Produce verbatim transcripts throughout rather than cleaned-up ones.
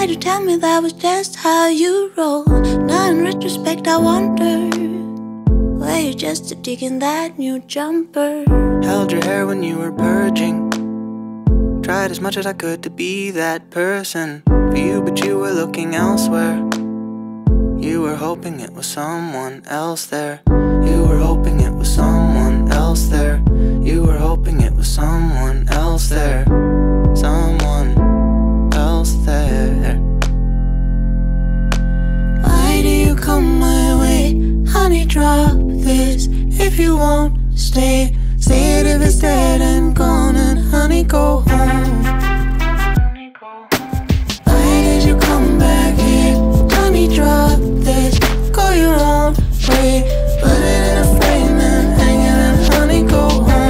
to tell me that was just how you roll. Now in retrospect I wonder, were you just a dick in that new jumper? Held your hair when you were purging. Tried as much as I could to be that person for you, but you were looking elsewhere. You were hoping it was someone else there. You were hoping it was someone else there. You were hoping it was someone else there. Someone else there. Why do you come my way? Honey, drop this if you won't stay. Say it if it's dead and gone, and honey, go home. Why did you come back here? Honey, drop this, go your own way. Put it in a frame and hang it, and honey, go home.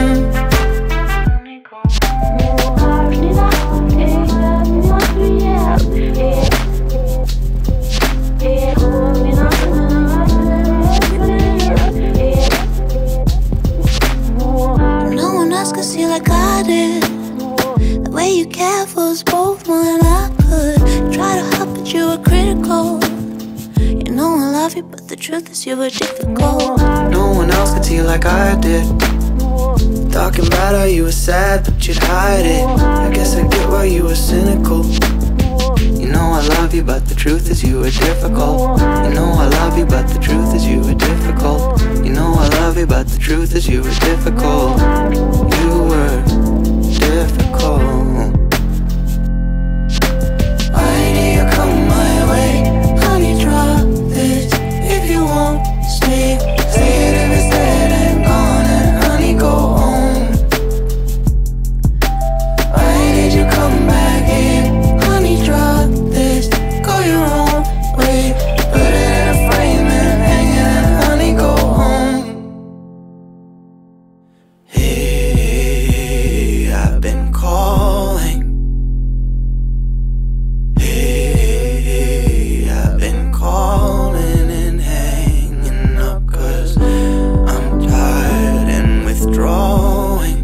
No one else could see like I did. The way you care for us both more than I could. Try to help but you were critical. You know I love you, but the truth is you were difficult. No one else could see like I did. Talking about how you were sad, but you'd hide it. I guess I get why you were cynical. You know I love you, but the truth is you were difficult. You know I love you, but the truth is you were difficult. You know I love you, but the truth is you were difficult. You were difficult. Why do you come my way? Honey, drop this if you won't stay. Say it if it's dead and gone, and honey, go home. Why did you come back here? Honey, drop this, go your own way. Put it in a frame and hang it, and honey, go home. Hey, I've been calling. Hey, I've been calling and hanging up, 'cause I'm tired and withdrawing.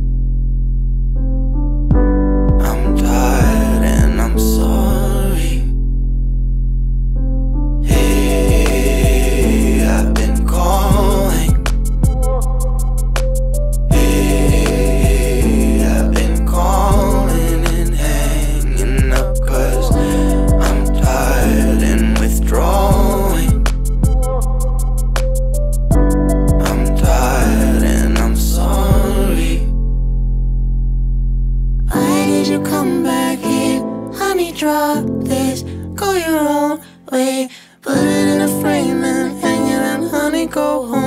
I'm tired and I'm sorry. Hey, I've been calling. Hey, I've been calling and hanging up, 'cause I'm tired and withdrawing. I'm tired and I'm sorry. Why did you come back here? Honey, drop this, go your own way. Put it in a frame and hang it, and honey, go home.